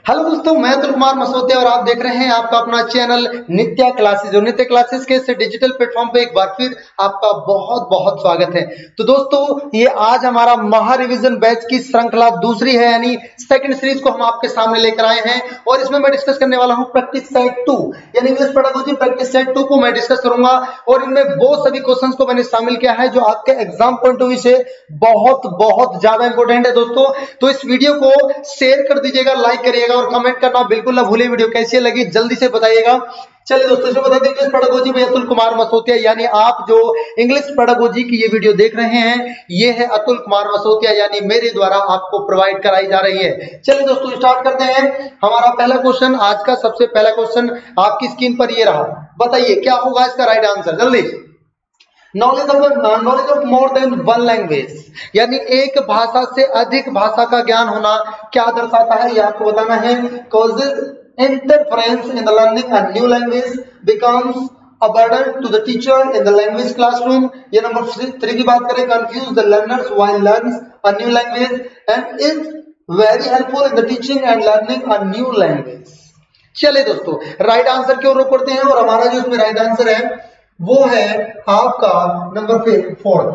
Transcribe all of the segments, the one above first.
Hello दोस्तों, मैं अतुल कुमार मसोतिया और आप देख रहे हैं आपका अपना चैनल नित्या क्लासेस। और नित्या क्लासेस के इस डिजिटल प्लेटफॉर्म पे एक बार फिर आपका बहुत बहुत स्वागत है। तो दोस्तों, ये आज हमारा महा रिवीजन बैच की श्रृंखला दूसरी है, यानी सेकंड सीरीज को हम आपके सामने लेकर आए हैं। और इसमें मैं डिस्कस करने वाला हूं प्रैक्टिस सेट 2, यानी इंग्लिश पेडागोजी प्रैक्टिस सेट 2 को मैं डिस्कस करूंगा। और इनमें वो सभी क्वेश्चंस को मैंने शामिल किया है जो आपके एग्जाम पॉइंट ऑफ व्यू से बहुत बहुत ज्यादा इंपॉर्टेंट है दोस्तों। तो इस वीडियो को शेयर कर दीजिएगा, लाइक करिएगा और कमेंट करना बिल्कुल ना भूलिए। वीडियो कैसी लगी जल्दी से बताइएगा। चलिए दोस्तों, इसमें बता दें इंग्लिश पेडागोजी में अतुल कुमार मसोतिया, यानी आप जो इंग्लिश पेडागोजी की ये वीडियो देख रहे हैं, ये है अतुल कुमार मसोतिया, यानी मेरे द्वारा आपको प्रोवाइड कराई जा रही है। चलिए दोस्तों, स्टार्ट करते हैं। हमारा पहला क्वेश्चन, आज का सबसे पहला क्वेश्चन आपकी स्क्रीन पर ये रहा। बताइए क्या होगा इसका राइट आंसर, जल्दी। Knowledge of more than one language, यानी एक भाषा से अधिक भाषा का ज्ञान होना क्या दर्शाता है, ये आपको बताना है। Causes interference in the learning a new language, becomes a burden to the teacher in the language classroom. ये नंबर 3 की बात करें, confuse the learners while learns a new language and is very helpful in the teaching and learning a new language. चलिए दोस्तों, right answer की ओर रुख करते हैं और हमारा जो इसमें राइट आंसर है वो है आपका नंबर 4।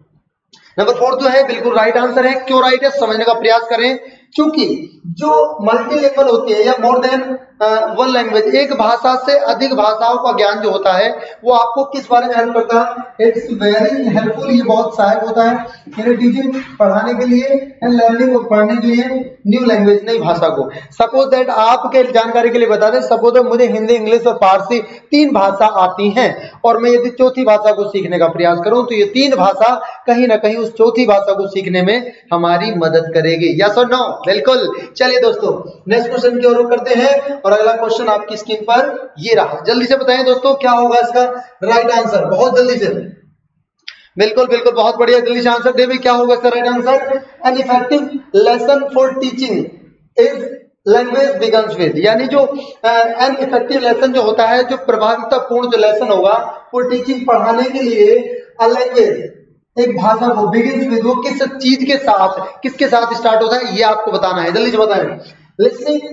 नंबर 4 जो है बिल्कुल राइट आंसर है। क्यों राइट है, समझने का प्रयास करें। क्योंकि जो मल्टीलिंगुअल होती है या मोर देन वन लैंग्वेज, एक भाषा से अधिक भाषाओं का ज्ञान जो होता है वो आपको किस बारे में हेल्प करता है। इट्स वेरी हेल्पफुल, ये बहुत सहायक होता है यानी टीचिंग पढ़ाने के लिए एंड लर्निंग और पढ़ने के लिए न्यू लैंग्वेज, नई भाषा को। सपोज दैट, आपके जानकारी के लिए बता दें, सपोज दैट मुझे हिंदी, इंग्लिश और फारसी 3 भाषा आती हैं और मैं यदि चौथी भाषा को सीखने का प्रयास करूं तो ये 3 भाषा कहीं ना कहीं उस चौथी भाषा को सीखने में हमारी मदद करेगी। यस और नो? बिल्कुल। चलिए दोस्तों, नेक्स्ट क्वेश्चन की ओर रुख करते हैं और अगला क्वेश्चन आपकी स्क्रीन पर ये रहा। जल्दी से बताएं दोस्तों क्या होगा इसका राइट आंसर, बहुत जल्दी से। बिल्कुल बिल्कुल, बहुत बढ़िया, जल्दी से आंसर दे। क्या होगा इसका right answer? An effective lesson for teaching is language begins with, यानी जो एन इफेक्टिव लेसन जो होता है, जो प्रभावतापूर्ण जो लेसन होगा वो टीचिंग पढ़ाने के लिए अ लैंग्वेज, एक भाषा को, बिगिंस विद, वो किस चीज के साथ, किसके साथ स्टार्ट होता है, ये आपको बताना है। जल्दी से बताएं। लिसनिंग,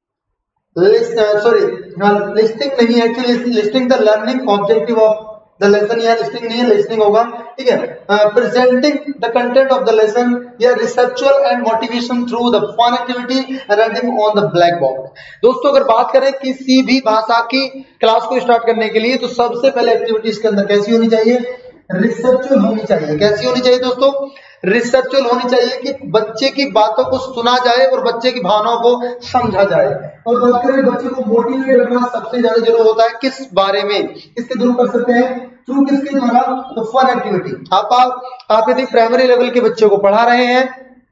सॉरी, लिस्टिंग नहीं, actually listing the learning objective of the lesson, या लिस्टिंग नहीं है, लिसनिंग होगा, ठीक है। Presenting the content of the lesson, या receptual and motivation through the fun activity running on the blackboard. दोस्तों, अगर बात करें किसी भी भाषा की क्लास को स्टार्ट करने के लिए तो सबसे पहले एक्टिविटी इसके अंदर कैसी होनी चाहिए? रिसेप्चुअल होनी चाहिए। कैसी होनी चाहिए दोस्तों? रिसेप्चुअल होनी चाहिए कि बच्चे की बातों को सुना जाए और बच्चे की भावनाओं को समझा जाए। और बात करें बच्चे को मोटिवेट करना सबसे ज्यादा जरूर होता है, किस बारे में, किसके थ्रू कर सकते हैं? थ्रू किसके द्वारा? तो फन एक्टिविटी। आप यदि प्राइमरी लेवल के बच्चों को पढ़ा रहे हैं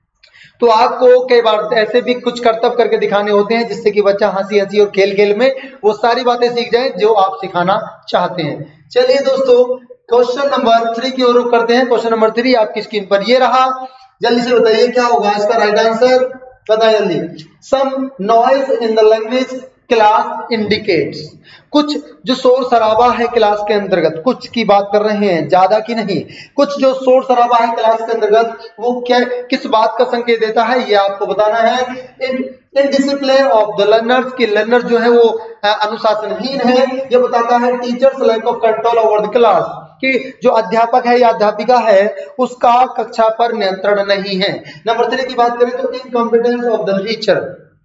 तो आपको कई बार ऐसे भी कुछ करतब करके दिखाने होते हैं जिससे कि बच्चा हंसी हंसी और खेल खेल में वो सारी बातें सीख जाए जो आप सिखाना चाहते हैं। चलिए दोस्तों, क्वेश्चन नंबर 3 की ओर रुख करते हैं। क्वेश्चन नंबर 3 आपकी स्क्रीन पर ये रहा। जल्दी से बताइए क्या होगा इसका राइट आंसर, बताइए जल्दी। Some noise in the language class indicates, कुछ जो शोर शराबा है क्लास के अंतर्गत, कुछ की बात कर रहे हैं, ज्यादा की नहीं, कुछ जो शोर शराबा है क्लास के अंतर्गत वो क्या, किस बात का संकेत देता है, ये आपको बताना है। इनडिसिप्लिन ऑफ द लर्नर्स, की लर्नर जो है वो अनुशासनहीन है, ये बताता है। Teachers lack of control over the class, कि जो अध्यापक है या अध्यापिका है उसका कक्षा पर नियंत्रण नहीं है। नंबर 3 की बात करें तो incompetence of the teacher,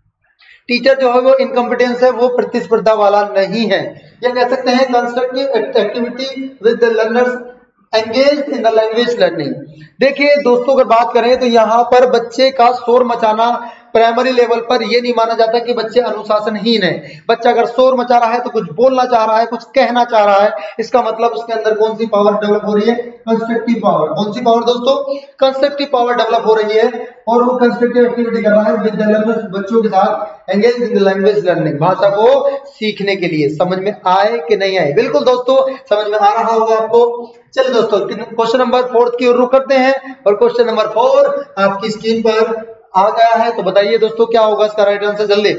teacher जो है वो इनकॉम्पिटेंस है, वो प्रतिस्पर्धा वाला नहीं है। या कह सकते हैं constructive activity with the learners engaged in the language learning. देखिए दोस्तों, अगर बात करें तो यहाँ पर बच्चे का शोर मचाना प्राइमरी लेवल पर यह नहीं माना जाता कि बच्चे अनुशासनहीन है। बच्चा अगर शोर मचा रहा है तो कुछ बोलना चाह रहा है, कुछ कहना चाह रहा है, इसका मतलब उसके अंदर कौन सी पावर डेवलप हो रही है? Constructive power. कौन सी पावर दोस्तों? कंस्ट्रक्टिव पावर डेवलप हो रही है और वो कंस्ट्रक्टिव एक्टिविटी कर रहा है विद द लर्नर्स, बच्चों के साथ engage in the language learning, भाषा को सीखने के लिए। समझ में आए कि नहीं आए? बिल्कुल दोस्तों, समझ में आ रहा होगा आपको। चलिए दोस्तों, क्वेश्चन नंबर 4 की ओर रुख करते हैं और क्वेश्चन नंबर 4 आपकी स्क्रीन पर आ गया है। तो बताइए दोस्तों क्या होगा इसका राइट आंसर, जल्दी।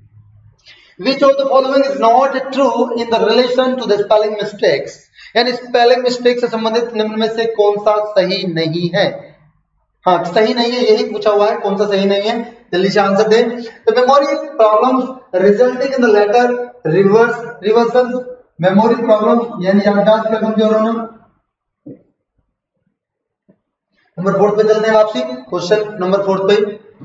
Which of the following is not true in the relation to the spelling mistakes, यानी स्पेलिंग मिस्टेक से संबंधित निम्न में से कौन सा सही नहीं है? हाँ, सही नहीं है यही पूछा हुआ है, कौन सा सही नहीं है? जल्दी से आंसर दें। तो memory problems resulting in the letter reversal, memory problem यानी याददाश्त का कमजोर होना। नंबर 4 पे चलते हैं वापसी, क्वेश्चन नंबर 4 पे,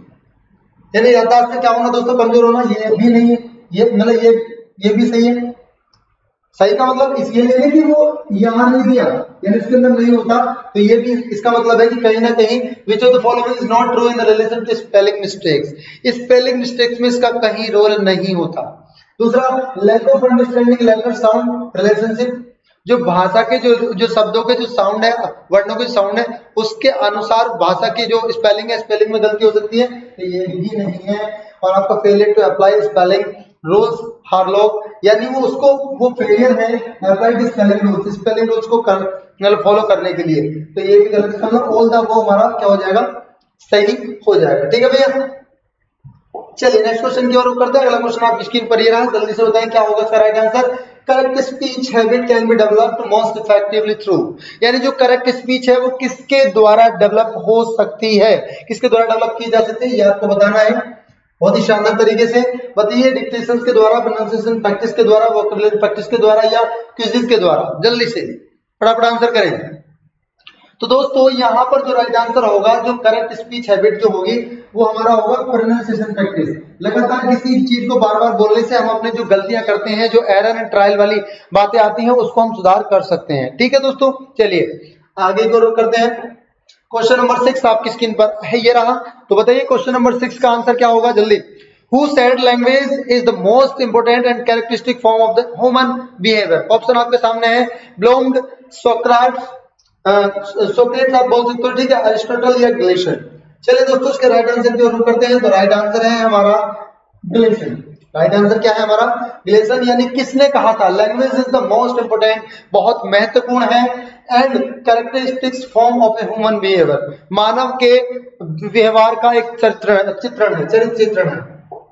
यानी याददाश्त से क्या होना दोस्तों, कमजोर होना। ये भी नहीं है, ये मतलब ये भी सही है। सही का मतलब इसलिए ले लें कि वो यहां नहीं दिया, यानी इसके अंदर नहीं होता, तो ये भी इसका मतलब है कि कहीं ना कहीं which of the following is not true in relation to spelling mistakes, spelling mistakes में इसका कहीं रोल नहीं होता। दूसरा, lack of understanding letter sound relationship, जो भाषा के जो शब्दों के जो साउंड है, वर्णों के साउंड है, उसके अनुसार भाषा की जो स्पेलिंग है, स्पेलिंग में गलती हो सकती है, तो ये भी नहीं है। और आपका failure to apply spelling rules हार्लॉग, यानी वो उसको वो फेलियर है अप्लाई टू स्पेलिंग रूल्स को फॉलो करने के लिए, तो ये भी गलत है। ऑल द वो हमारा क्या हो जाएगा, सही हो जाएगा। ठीक है भैया, चलिए नेक्स्ट क्वेश्चन की ओर करते हैं। अगला क्वेश्चन आपकी स्क्रीन पर ये रहा, जल्दी से बताएं क्या होगा इसका right answer. Correct speech habit can be developed most effectively through, यानी जो करेक्ट स्पीच है वो किसके द्वारा डेवलप हो सकती है, किसके द्वारा डेवलप की जा सकती है, ये आपको बताना है बहुत ही शानदार तरीके से। बताइए, डिक्टेशन के द्वारा, प्रोनाउंसिएशन प्रैक्टिस के द्वारा, वोकैबुलरी प्रैक्टिस के द्वारा, या क्विज़ के द्वारा। जल्दी से फटाफट आंसर करें। तो दोस्तों यहाँ पर जो राइट आंसर होगा, जो करेक्ट स्पीच हैबिट जो होगी वो हमारा होगा प्रोनाउंसिएशन प्रैक्टिस। लगातार किसी चीज को बार बार बोलने से हम अपने जो गलतियां करते हैं, जो एरर एंड ट्रायल वाली बातें आती हैं, उसको हम सुधार कर सकते हैं। ठीक है दोस्तों, चलिए आगे को करते हैं। क्वेश्चन नंबर 6 आपकी स्क्रीन पर है, ये रहा। तो बताइए क्वेश्चन नंबर 6 का आंसर क्या होगा जल्दी। Who said language is the most important and characteristic form of the human behavior? Option आपके सामने है, ब्लूम, सोक्रेट्स, सोक्रेट्स आप बोल सकते हो, ठीक है, अरिस्टोटल या ग्लेशियर। चलिए दोस्तों इसके राइट आंसर की ओर करते हैं। तो राइट आंसर है हमारा ग्लेशियर। राइट आंसर क्या है हमारा, ग्लेशियर। यानी किसने कहा था language is the most important, बहुत महत्वपूर्ण है, and characteristics form of a human behaviour, मानव के व्यवहार का एक चित्रण है, चरित्र चित्रण है।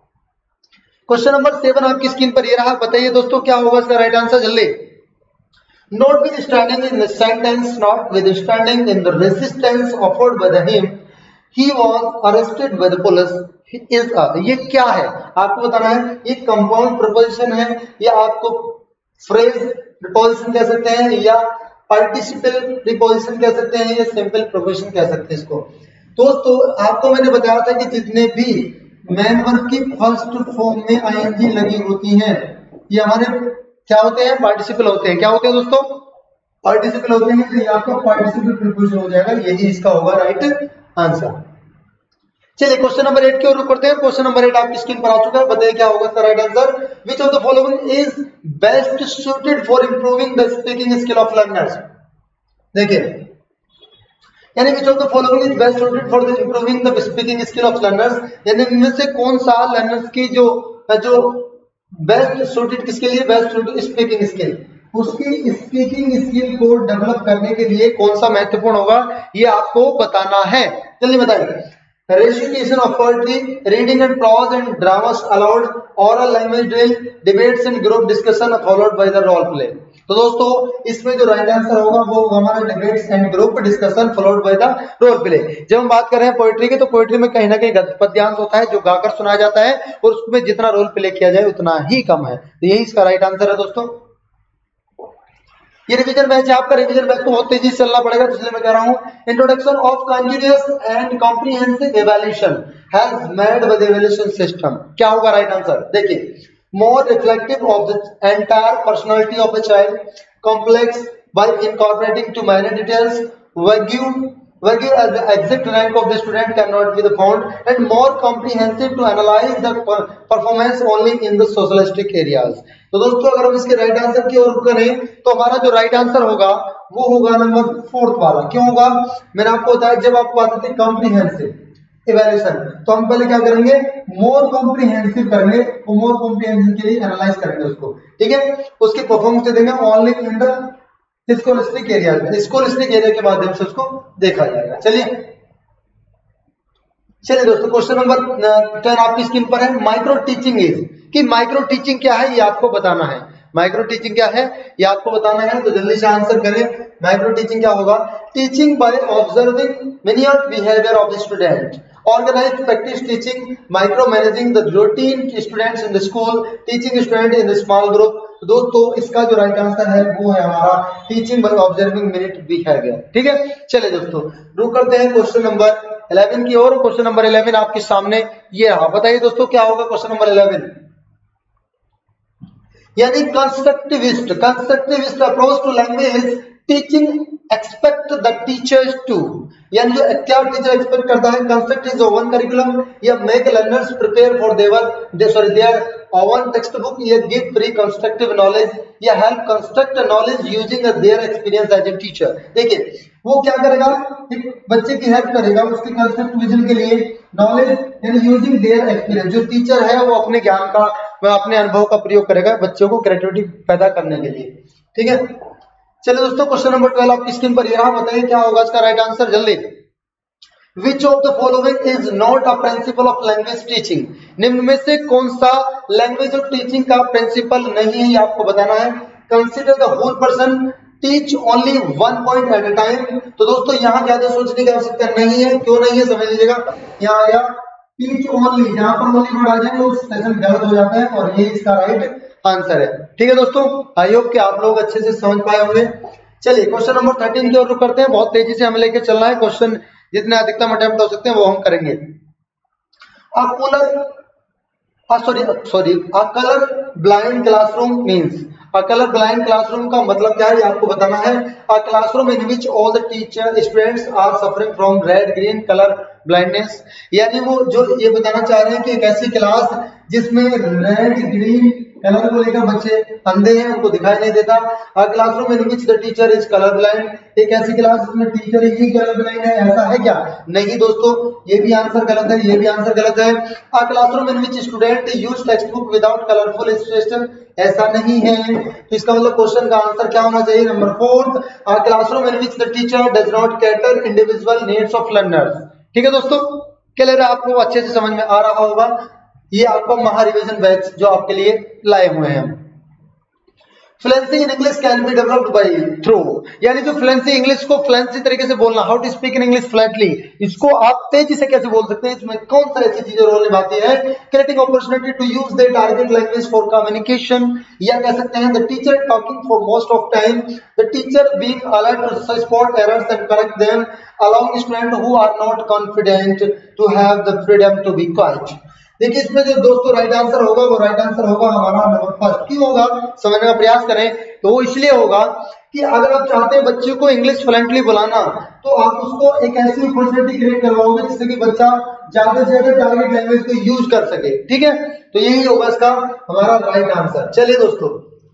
क्वेश्चन नंबर 7 आपकी स्क्रीन पर ये रहा। बताइए दोस्तों क्या होगा इसका राइट आंसर जल्दी। Notwithstanding in the sentence, notwithstanding in the resistance offered by him, he was arrested by the police. Is a, ये क्या है आपको बताना है। ये कंपाउंड प्रीपोजिशन है, या आपको फ्रेज प्रीपोजिशन कह सकते हैं, या पार्टिसिपल प्रीपोजिशन कह सकते हैं, या सिंपल प्रीपोजिशन कह सकते हैं इसको। दोस्तों आपको मैंने बताया था कि जितने भी मैन वर्ब की फर्स्ट फॉर्म में आईएनजी लगी होती हैं, ये हमारे क्या होते हैं, पार्टिसिपल होते हैं। क्या होते हैं दोस्तों, पार्टिसिपल होते हैं। तो ये आपका पार्टिसिपल प्रीपोजिशन हो जाएगा, यही इसका होगा राइट आंसर। चलिए क्वेश्चन नंबर 8 की ओर रुख करते हैं। क्वेश्चन नंबर 8 आपकी स्क्रीन पर आ चुका है। बताइए क्या होगा इसका right answer. Which of the following is best suited for improving the speaking skill of learners. देखिए, यानी which of the following is best suited for the improving the speaking skill of learners, यानी इनमें से कौन सा learners की जो best suited किसके लिए, बेस्ट सूटेड स्पीकिंग स्किल, उसकी स्पीकिंग स्किल को डेवलप करने के लिए कौन सा महत्वपूर्ण होगा, ये आपको बताना है। जल्दी बताइए। Recitation of poetry, reading and prose and dramas aloud, oral language drill, debates and group discussion followed by the role play. तो दोस्तों इसमें जो राइट आंसर होगा वो हमारा debates and group discussion followed by the role play. जब हम बात कर रहे हैं पोएट्री की, तो पोएट्री में कहीं ना कहीं पद्यांश होता है जो गाकर सुनाया जाता है, और उसमें जितना रोल प्ले किया जाए उतना ही कम है। तो यही इसका राइट आंसर है दोस्तों। ये रिवीजन बैच है आपका, रिवीजन बैच को बहुत तेजी से चलना पड़ेगा, इसलिए मैं कह रहा हूं introduction of continuous and comprehensive evaluation has made with evaluation system. क्या होगा राइट आंसर, देखिए, more reflective of the entire personality of a child, complex by incorporating too many details, vague as the exact rank of the student cannot be the found, and more comprehensive to analyze the performance only in the socialistic areas। तो दोस्तों अगर हम इसके right answer की ओर करें, तो हमारा जो राइट आंसर होगा वो होगा नंबर 4 वाला। क्यों होगा, मैंने आपको बताया जब आपको आते थे कॉम्प्रिहेंसिव इवैल्यूएशन, तो हम पहले क्या करेंगे, मोर कॉम्प्रिहेंसिव करेंगे, और मोर कॉम्प्रिहेंसिव के लिए एनालाइज करेंगे उसको, ठीक है, उसकी परफॉर्मेंस दे देंगे only in the scholastic area, scholastic area के माध्यम से उसको देखा जाएगा। चलिए दोस्तों क्वेश्चन नंबर 10 आपकी स्क्रीन पर है। माइक्रो टीचिंग इज, कि माइक्रो टीचिंग क्या है ये आपको बताना है। माइक्रो टीचिंग क्या है ये आपको बताना है, तो जल्दी से आंसर करें। माइक्रो टीचिंग क्या होगा, teaching by observing minimal behaviour of student, Organized practice teaching, micromanaging the routine students in the school, teaching student in the small group। तो दोस्तों इसका जो राइट आंसर है वो है हमारा टीचिंग बाय ऑब्जर्विंग मिनट भी है गया। ठीक है, चलिए दोस्तों रुक करते हैं क्वेश्चन नंबर 11 की ओर। क्वेश्चन नंबर 11 आपके सामने ये रहा। बताइए दोस्तों क्या होगा क्वेश्चन नंबर 11? यानी constructivist approach to language teaching expect the teachers to, यानी जो क्या टीचर एक्सपेक्ट करता है, कंस्ट्रक्ट इज ओवन करिकुलम या make learners prepare for their own text book या गिव फ्री कंस्ट्रक्टिव नॉलेज या help construct knowledge using their experience as a teacher. देखिए वो क्या करेगा, एक बच्चे की हेल्प करेगा उसके कंस्ट्रक्ट विजन के लिए, नॉलेज यानी यूजिंग देयर एक्सपीरियंस, जो टीचर है वो अपने ज्ञान का वह अपने अनुभव का प्रयोग करेगा बच्चों को क्रिएटिविटी पैदा करने के लिए। ठीक है, चलिए दोस्तों क्वेश्चन नंबर 12 आपकी स्क्रीन पर ये रहा। बताइए क्या होगा इसका राइट आंसर जल्दी। Which of the following is not a principle of language teaching? निम्न में से कौन सा लैंग्वेज ऑफ टीचिंग का प्रिंसिपल नहीं है, ये आपको बताना है। Consider the whole person, teach only one point at a time. तो दोस्तों यहाँ ज्यादा सोचने की आवश्यकता नहीं है। क्यों नहीं है समझ लीजिएगा। यहाँ आया टीच ओनली, जहां पर ओनली वर्ड आ जाए वो सेशन गलत हो जाता है और ये इसका राइट आंसर है। ठीक है दोस्तों, आई होप कि आप लोग अच्छे से समझ पाए होंगे। चलिए क्वेश्चन नंबर 13 की ओर रुक करते हैं। बहुत तेजी से हमें लेके चलना है, क्वेश्चन जितने अधिकतम अटेम्प्ट हो सकते हैं वो हम करेंगे। A color blind classroom means, a color blind classroom का मतलब क्या है ये आपको बताना है। A classroom in which all the students are suffering from red green color blindness, यानी वो जो ये बताना चाह रहे हैं कि एक ऐसी क्लास जिसमें रेड ग्रीन कलर को लेकर बच्चे अंधे हैं, उनको दिखाई नहीं देता। A classroom in which the teacher is color blind, एक ऐसी क्लास जिसमें टीचर ही कलर ब्लाइंड है, ऐसा है क्या? नहीं दोस्तों, ये भी आंसर गलत है, ये भी आंसर गलत है। A classroom in which student use textbook without colorful illustration, ऐसा नहीं है। तो इसका मतलब क्वेश्चन का आंसर क्या होना चाहिए? Number 4, A classroom in which the teacher does not cater individual needs of learners। ठीक है दोस्तों, क्लियर है? आपको अच्छे से समझ में आ रहा होगा। ये आपका महारिविजन बैच जो आपके लिए लाए हुए हैं। Fluency in English can be developed by through, यानी जो फ्लुएंसी इंग्लिश को फ्लुएंसी तरीके से बोलना, how to speak in English fluently, इसको आप तेजी से कैसे बोल सकते हैं, इसमें कौन सा ऐसी चीजें रोल निभाती है? Creating opportunity to use the target language for communication, या कह सकते हैं the teacher talking for most of time, the teacher being alert to spot errors and correct them, allowing student who are not confident to have the freedom to be quiet. देखिए इसमें जो दोस्तों right answer होगा वो right answer होगा हमारा number first. क्यों होगा समझने का प्रयास करें तो वो इसलिए होगा कि अगर आप चाहते हैं बच्चे को इंग्लिश फ्लुएंटली बुलाना तो आप उसको एक ऐसी अपॉर्चुनिटी क्रिएट करवाओगे जिससे कि बच्चा ज्यादा से ज्यादा टारगेट लैंग्वेज को यूज कर सके। ठीक है, तो यही होगा इसका हमारा राइट आंसर। चलिए दोस्तों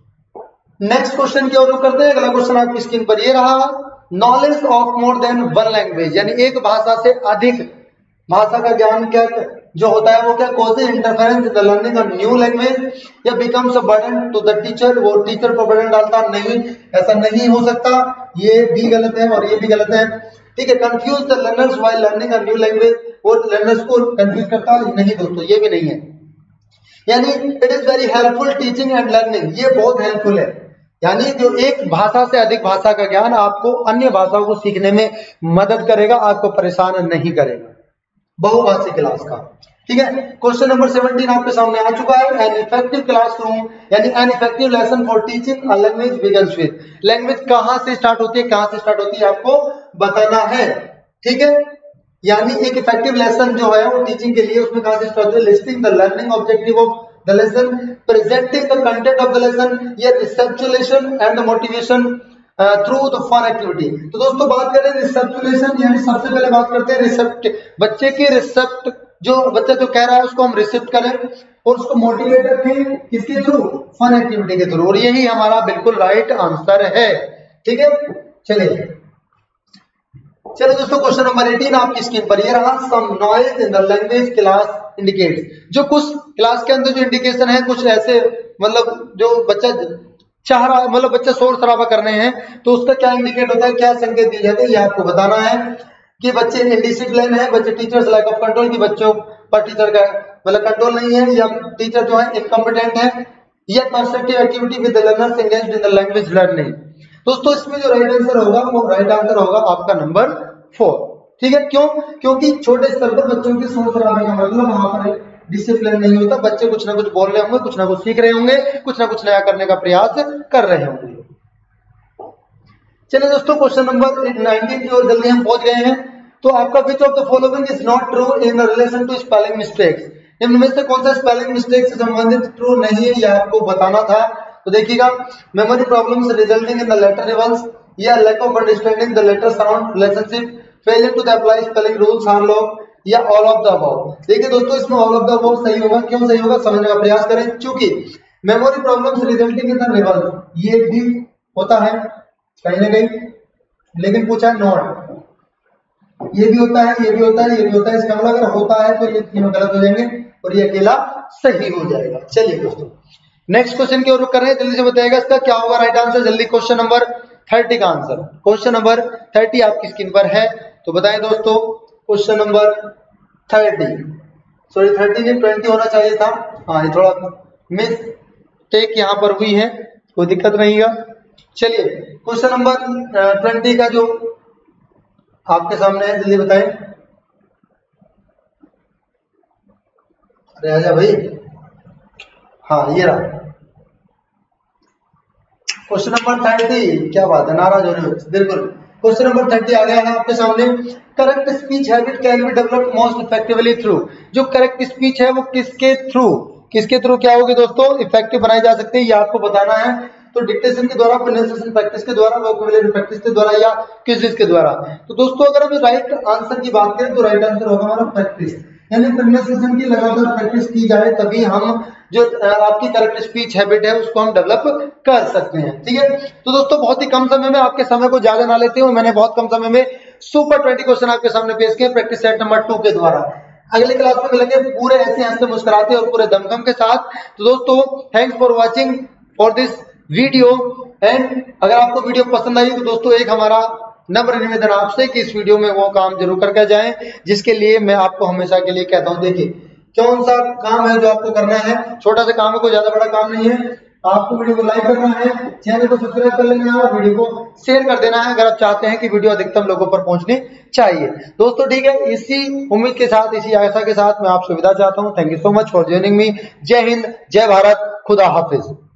नेक्स्ट क्वेश्चन की ओर रुख करते हैं। अगला क्वेश्चन आपकी स्क्रीन पर ये रहा। Knowledge of more than one language, यानी एक भाषा से अधिक भाषा का ज्ञान क्या जो होता है वो क्या causes interference in the learning of new language या becomes a burden to the teacher, वो टीचर पर बर्डन डालता नहीं, ऐसा नहीं हो सकता। ये भी गलत है और ये भी गलत है। ठीक है, confuse the learners while learning a new language, वो लर्नर्स को कंफ्यूज करता नहीं दोस्तों, ये भी नहीं है। यानी it is very helpful teaching and learning, ये बहुत हेल्पफुल है। यानी जो एक भाषा से अधिक भाषा का ज्ञान आपको अन्य भाषाओं को सीखने में मदद करेगा, आपको परेशान नहीं करेगा, बहुभाषी क्लास का। ठीक है, क्वेश्चन नंबर 17 आपके सामने आ चुका है। एन इफेक्टिव क्लासरूम यानी an effective lesson for teaching a language begins with, language कहां से स्टार्ट होती है, कहां से स्टार्ट होती है आपको बताना है। ठीक है, यानी एक इफेक्टिव लेसन जो है वो टीचिंग के लिए उसमें कहां से स्टार्ट होती है? Listing the learning objective of the lesson, presenting the content of the lesson, या recapitulation and the motivation through the fun activity. तो दोस्तों बात करें रिसेप्चुलेशन, यानी सबसे पहले बात करते हैं रिसेप्ट, बच्चे की रिसेप्ट, जो बच्चा जो कह रहा है उसको हम रिसेप्ट करें और उसको मोटिवेट रखें किसके थ्रू? फन एक्टिविटी के थ्रू, और यही हमारा बिल्कुल राइट आंसर है। ठीक है, चलिए दोस्तों क्वेश्चन नंबर 18 आपकी स्क्रीन पर ये रहा। Some noise in the language class indicates, जो कुछ क्लास के अंदर जो इंडिकेशन है कुछ ऐसे, मतलब जो बच्चा चाह रहा है, मतलब बच्चा शोर शराबा कर रहे हैं तो उसका क्या इंडिकेट होता है, क्या संकेत दिए जाते हैं, ये आपको बताना है। कि बच्चे इंडिसिप्लिन है, बच्चे टीचर्स लैक ऑफ कंट्रोल, की बच्चों पर टीचर का मतलब कंट्रोल नहीं है, या टीचर जो है इनकॉम्पिटेंट है, या constructive activity with the learners engaged in the language learning. दोस्तों इसमें जो राइट आंसर होगा वो राइट आंसर होगा आपका नंबर 4। ठीक है, क्यों? क्योंकि छोटे स्तर पर बच्चों की सोच रखने का मतलब वहां पर डिसिप्लिन नहीं होता, बच्चे कुछ ना कुछ बोल रहे होंगे, कुछ ना कुछ सीख रहे होंगे, कुछ ना कुछ नया करने का प्रयास कर रहे होंगे। चलिए दोस्तों, क्वेश्चन नंबर 19 की ओर जल्दी हम पहुंच गए हैं। तो आपका which of the following is not true in relation to spelling mistakes, इनमें से कौन सा स्पेलिंग मिस्टेक से संबंधित ट्रू नहीं है, यह आपको बताना था। तो देखिएगा, memory problems resulting in the letter reverse, या lack of understanding the letter sound relationship, failure to apply spelling rules are log, या ऑल ऑफ द अबव। देखिए दोस्तों, इसमें ऑल ऑफ द अबव सही होगा। क्यों सही होगा, समझने का प्रयास करें। क्योंकि memory problems resulting in the reverse, ये भी होता है कहीं ना कहीं, लेकिन पूछा नॉट, ये भी होता है, ये भी होता है, ये भी होता है। इसका मतलब अगर होता है तो ये तीनों गलत हो जाएंगे और ये अकेला सही हो जाएगा। चलिए दोस्तों, नेक्स्ट क्वेश्चन की ओर रुक कर रहे हैं, जल्दी से बताइएगा इसका क्या होगा राइट आंसर। जल्दी क्वेश्चन नंबर 30 का आंसर, क्वेश्चन नंबर 30 आपकी स्क्रीन पर है, तो बताएं दोस्तों। क्वेश्चन नंबर 30, सॉरी 30 नहीं 20 होना चाहिए था, हाँ ये थोड़ा मिस्टेक यहाँ पर हुई है, कोई दिक्कत नहीं है। चलिए क्वेश्चन नंबर 20 का जो आपके सामने है, जल्दी बताएं। अरे आजा भाई, हाँ ये रहा क्वेश्चन नंबर 30। क्या बात है, नाराज हो रहे हो? बिल्कुल, क्वेश्चन नंबर 30 आ गया है आपके सामने। Correct speech habit can be developed most effectively through, जो करेक्ट स्पीच है वो किसके थ्रू क्या होगी दोस्तों, इफेक्टिव बनाई जा सकती है, ये आपको बताना है। तो डिक्टेशन के द्वारा, प्रोनाउंसिएशन प्रैक्टिस के द्वारा, वोकैबुलरी प्रैक्टिस के द्वारा, या क्विज़ के द्वारा। तो दोस्तों अगर हम राइट आंसर की बात करें तो राइट आंसर होगा हमारा प्रैक्टिस, यानी प्रोनाउंसिएशन की लगातार प्रैक्टिस की जाए तभी हम जो आपकी करेक्ट स्पीच हैबिट है उसको हम डेवलप कर सकते हैं। ठीक है, तो दोस्तों बहुत ही कम समय में, आपके समय को ज्यादा ना लेते हुए मैंने बहुत कम समय में सुपर 20 क्वेश्चन आपके सामने पेश किए प्रैक्टिस सेट नंबर 2 के द्वारा। अगले क्लास में मिलेंगे पूरे ऐसे हंसते मुस्कुराते और पूरे दमखम के साथ। तो दोस्तों thanks for watching for this video, and अगर आपको वीडियो पसंद आई तो दोस्तों एक हमारा नम्र निवेदन आपसे कि इस वीडियो में वो काम जरूर करके जाएं जिसके लिए मैं आपको हमेशा के लिए कहता हूं। देखिए कौन सा काम है जो आपको करना है, छोटा सा काम है, कोई ज्यादा बड़ा काम नहीं है। आपको वीडियो को लाइक करना है, चैनल को सब्सक्राइब कर लेना है और वीडियो को शेयर कर देना है अगर आप चाहते हैं कि वीडियो अधिकतम लोगों पर पहुंचनी चाहिए। दोस्तों ठीक है, इसी उम्मीद के साथ, इसी आशा के साथ मैं आपसे विदा चाहता हूं। Thank you so much for joining me. जय हिंद, जय भारत, खुदा हाफिज।